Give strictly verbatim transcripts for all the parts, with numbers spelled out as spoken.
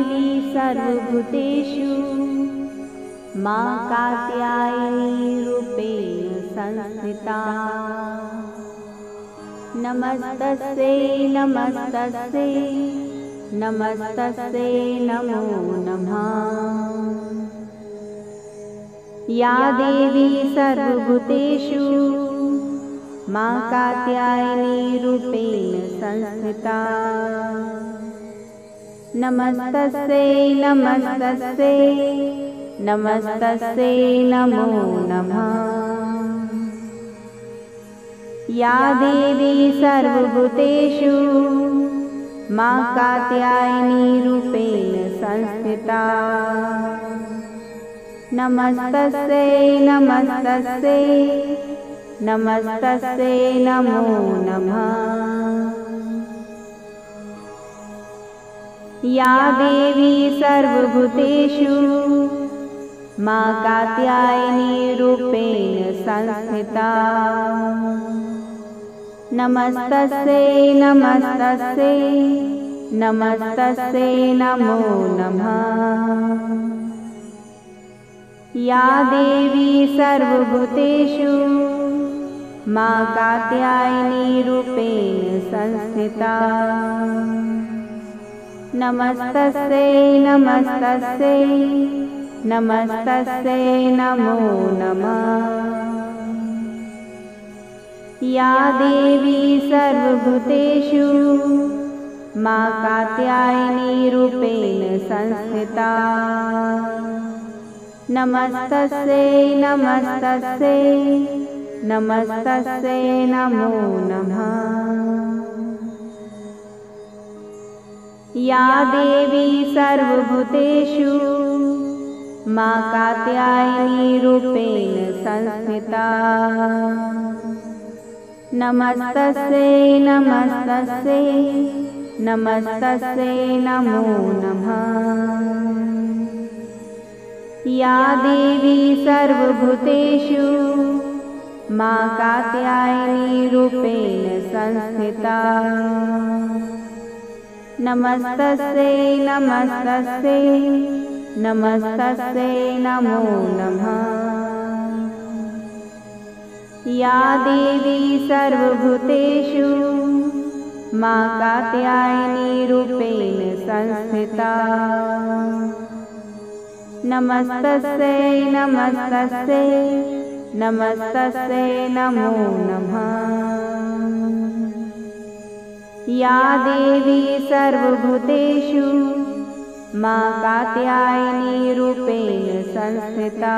देवी सर्वभूतेषु मां कात्यायनी रूपेण संस्थिता। नमस्तस्यै नमस्तस्यै नमस्तस्यै नमो नमः। या देवी सर्वभूतेषु मां कात्यायनी रूपेण संस्थिता। नमस्तस्यै नमस्तस्यै नमस्तस्यै नमो नमः। या देवी सर्वभूतेषु मां कात्यायनी रूपेण संस्थिता। नमस्तस्यै नमस्तस्यै नमस्तस्यै नमो नमः। या देवी सर्वभूतेषु मां कात्यायनी रूपेण संस्थिता। नमस्तस्यै नमस्तस्यै नमस्तस्यै नमो नमः। या देवी सर्वभूतेषु मां कात्यायनी रूपेण संस्थिता। नमस्तस्यै नमस्तस्यै नमस्तस्यै नमो नमः। या देवी सर्वभूतेषु मां कात्यायनी रूपेण संस्थिता। नमस्तस्यै नमस्तस्यै नमस्तस्यै नमो नमः। या देवी सर्वभूतेषु मां कात्यायनी रूपेण संस्थिता। नमस्तस्यै नमस्तस्यै नमस्तस्यै नमो नमः। या देवी सर्वभूतेषु मां कात्यायनी रूपेण संस्थिता। नमस्तस्यै नमस्तस्यै नमस्तस्यै नमो नमः। या देवी सर्वभूतेषु मां कात्यायनी रूपेण संस्थिता। नमस्तस्यै नमस्तस्यै नमस्तस्यै नमो नमः। या देवी सर्वभूतेषु मां कात्यायनी रूपेण संस्थिता।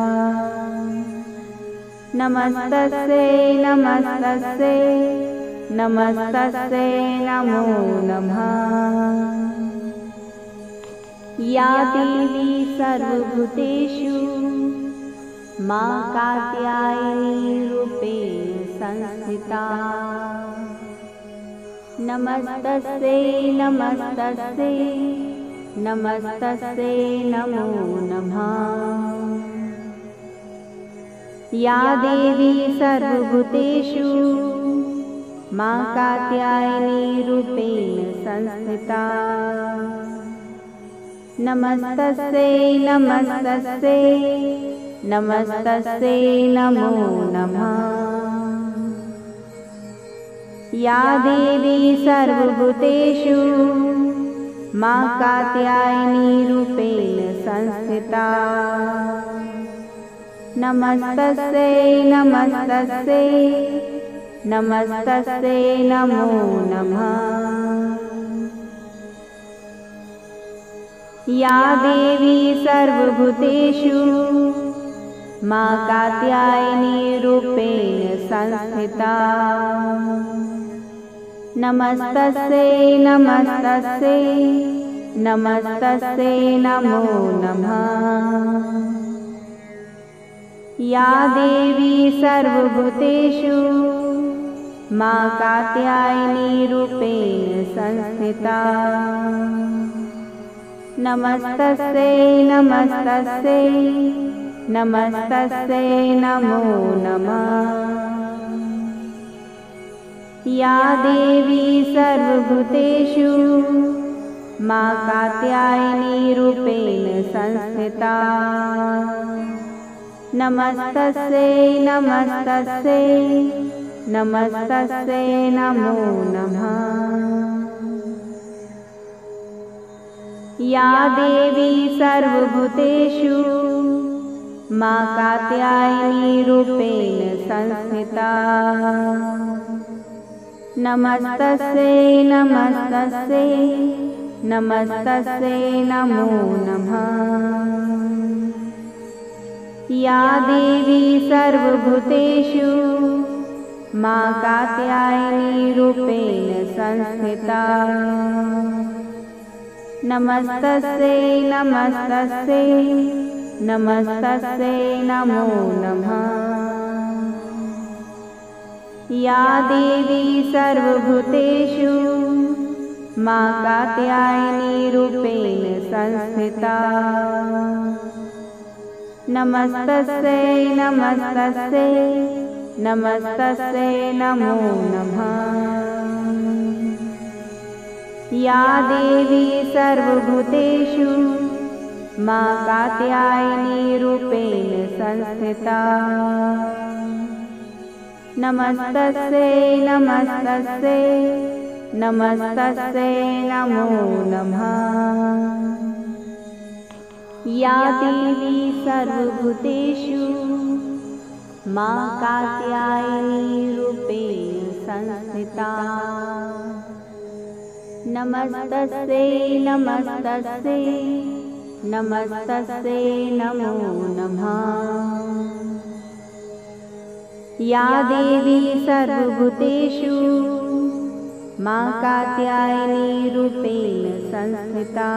नमस्तस्यै नमस्तस्यै नमस्तस्यै नमो नमः। या देवी सर्वभूतेषु मां कात्यायनी रूपेण संस्थिता। नमस्तस्यै नमस्तस्यै नमस्तस्यै नमो नमः। या देवी सर्वभूतेषु मां कात्यायनी रूपेण संस्थिता। नमस्तस्यै नमस्तस्यै नमस्तस्यै नमो नमः। या देवी सर्वभूतेषु मां कात्यायनी रूपेण संस्थिता। नमस्तस्यै नमस्तस्यै नमस्तस्यै नमो नमः। या देवी सर्वभूतेषु मां कात्यायनी रूपेण संस्थिता। नमस्तस्यै नमस्तस्यै नमस्तस्यै नमो नमः। या देवी सर्वभूतेषु मां कात्यायनी रूपेण संस्थिता। नमस्तस्यै नमस्तस्यै नमस्तस्यै नमो नमः। या देवी सर्वभूतेषु माँ कात्यायनी रूपेण संस्थिता। नमस्तस्यै नमस्तस्यै नमस्तस्यै नमो नमः। या देवी सर्वभूतेषु माँ कात्यायनी रूपेण संस्थिता। नमस्तस्यै नमस्तस्यै नमस्तस्यै नमो नमः। या देवी सर्वभूतेषु माँ कात्यायनी रूपेण संस्थिता। नमस्तस्यै नमस्तस्यै नमस्तस्यै नमो नमः। या देवी सर्वभूतेषु माँ कात्यायनी रूपेण संस्थिता। नमस्तस्यै नमस्तस्यै नमस्तस्यै नमो नमः। या देवी सर्वभूतेषु माँ कात्यायनी रूपेण संस्थिता। नमस्तस्यै नमस्तस्यै नमस्तस्यै नमो नमः। या देवी सर्वभूतेषु माँ कात्यायनी रूपेण संस्थिता। नमस्तस्यै नमस्तस्यै नमस्तस्यै नमो नमः। या देवी सर्वभूतेषु माँ कात्यायनी रूपेण संस्थिता।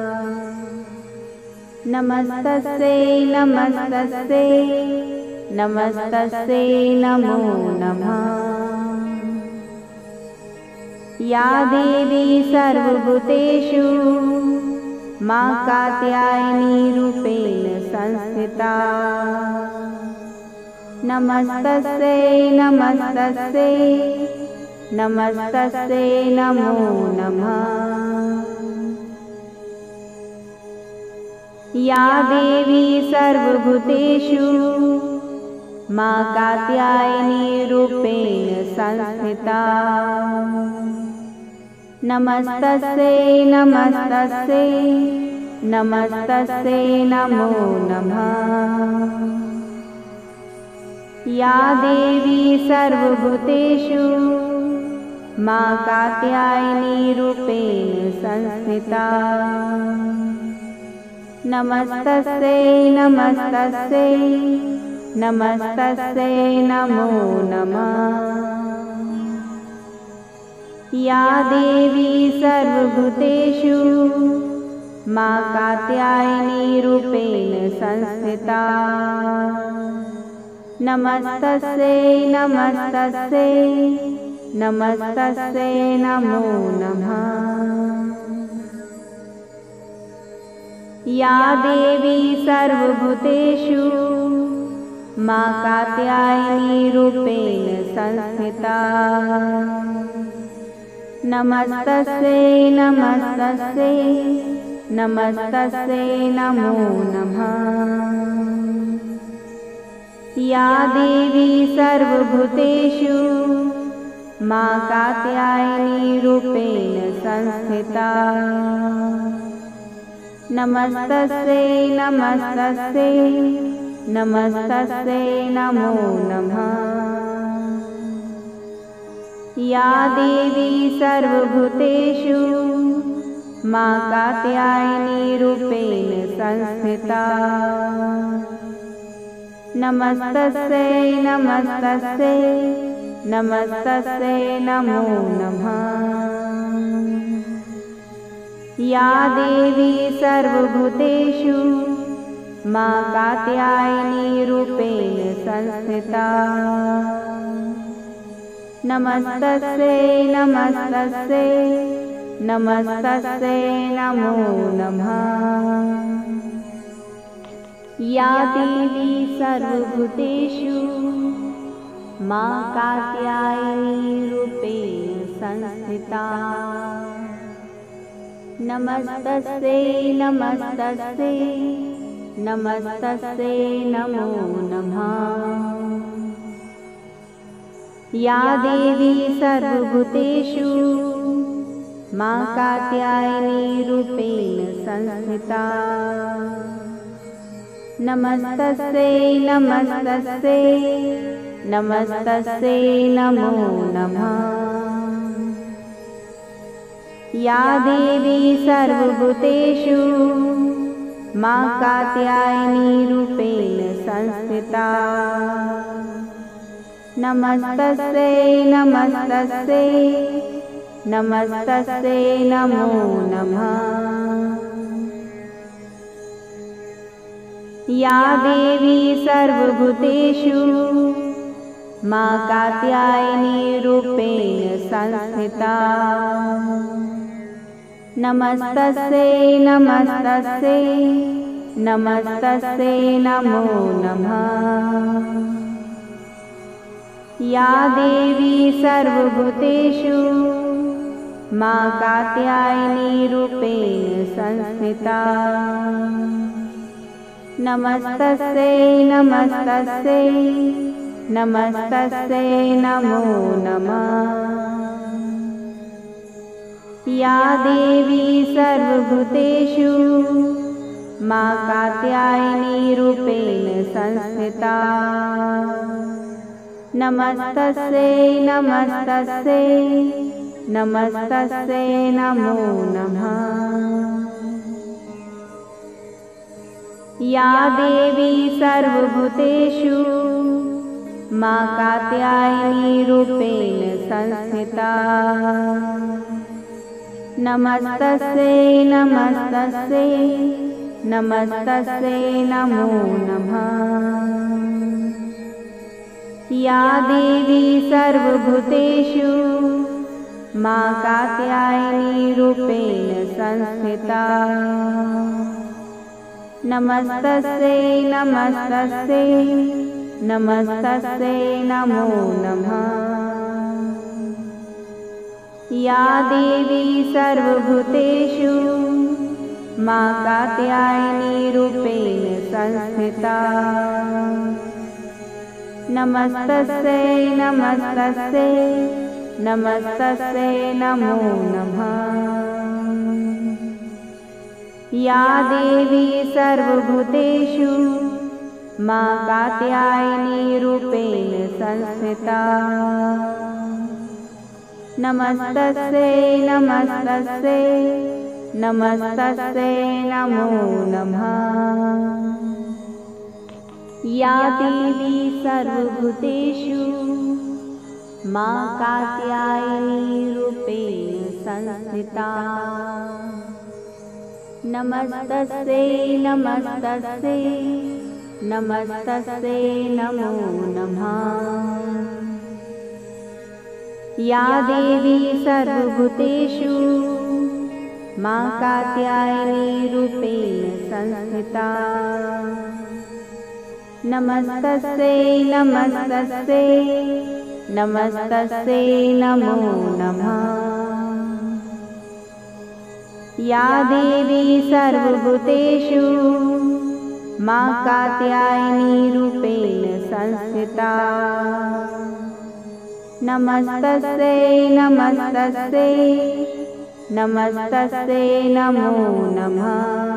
नमस्तस्यै नमस्तस्यै नमस्तस्यै नमो नमः। या देवी सर्वभूतेषु माँ कात्यायनी रूपेण संस्थिता। नमस्तस्यै नमस्तस्यै नमस्तस्यै नमो नमः। या देवी सर्वभूतेषु माँ कात्यायनी रूपेण संस्थिता। नमस्तस्यै नमस्तस्यै नमस्तस्यै नमो नमः। या देवी सर्वभूतेषु माँ कात्यायनी रूपेण संस्थिता। नमस्तस्यै नमस्तस्यै नमस्तस्यै नमो नमः। या देवी सर्वभूतेषु माँ कात्यायनी रूपेण संस्थिता। नमस्तस्यै नमस्तस्यै नमस्तस्यै नमो नमः। या देवी सर्वभूतेषु माँ कात्यायनी रूपेण संस्थिता। नमस्तस्यै नमस्तस्यै नमस्तस्यै नमो नमः। या देवी सर्वभूतेषु माँ कात्यायनी रूपेण संस्थिता। नमस्तस्यै नमस्तस्यै नमस्तस्यै नमो नमः। या देवी सर्वभूतेषु माँ कात्यायनी रूपेण संस्थिता। नमस्तस्यै नमस्तस्यै नमस्तस्यै नमो नमः। या देवी सर्वभूतेषु माँ कात्यायनी रूपेण संस्थिता। नमस्तस्यै नमस्तस्यै नमस्तस्यै नमो नमः। या देवी सर्वभूतेषु माँ कात्यायनी रूपेण संस्थिता। नमस्तस्यै नमस्तस्यै नमस्तस्यै नमो नमः। या देवी सर्वभूतेषु मा कात्यायनी रूपेण संस्थिता। नमस्तस्यै नमस्तस्यै नमस्तस्यै नमो नमः। या देवी सर्वभूतेषु मा कात्यायनी रूपेण संस्थिता। नमस्तस्यै नमस्तस्यै नमस्तस्यै नमो नमः। या देवी सर्वभूतेषु मा कात्यायनी रूपेण संस्थिता। नमस्तस्यै नमस्तस्यै नमस्तस्यै नमो नमः। या देवी सर्वभूतेषु मा कात्यायनी रूपेण संस्थिता। नमस्तस्यै नमस्तस्यै नमस्तस्यै नमो नमः। या देवी सर्वभूतेषु मा कात्यायनी रूपेण संस्थिता। नमस्तस्यै नमस्तस्यै नमस्तस्यै नमो नमः। या देवी सर्वभूतेषु मा कात्यायनी रूपेण संस्थिता। नमस्तस्यै नमस्तस्यै नमस्तस्यै नमो नमः। या देवी सर्वभूतेषु मा कात्यायनी रूपेण संस्थिता। नमस्तस्यै नमस्तस्यै नमस्तस्यै नमो नमः। या देवी सर्वभूतेषु मा कात्यायनी रूपेण संस्थिता। नमस्तस्यै नमस्तस्यै नमस्तस्यै नमो नमः। या देवी सर्वभूतेषु मा कात्यायनी रूपेण संस्थिता। नमस्तस्यै नमस्तस्यै नमस्तस्यै नमो नमः। या देवी सर्वभूतेषु मा कात्यायनी रूपेण संस्थिता। नमस्तस्यै नमस्तस्यै नमस्तस्यै नमो नमः। या देवी सर्वभूतेषु मा कात्यायनी रूपेण संस्थिता। नमस्तस्यै नमस्तस्यै नमस्तस्यै नमो नमः। या देवी सर्वभूतेषु मा कात्यायनी रूपेण संस्थिता। नमस्तस्यै नमस्तस्यै नमस्तस्यै नमो नमः।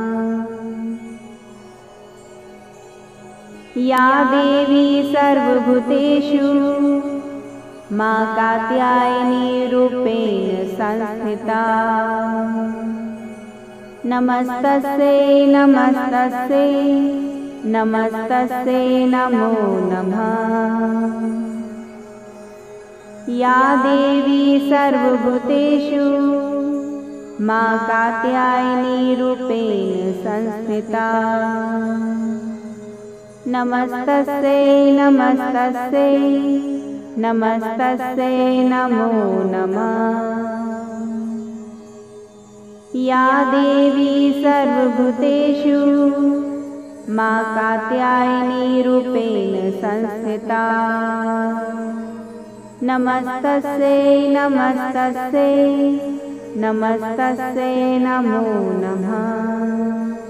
या देवी सर्वभूतेषु मा कात्यायनी रूपेण संस्थिता। नमस्तस्यै नमस्तस्यै नमस्तस्यै नमो नमः। या देवी सर्वभूतेषु मा कात्यायनी रूपेण संस्थिता। नमस्तस्यै नमस्तस्यै नमस्तस्यै नमो नमः। या देवी सर्वभूतेषु मा कात्यायनी रूपेण संस्थिता। नमस्तस्यै नमस्तस्यै नमस्तस्यै नमो नमः।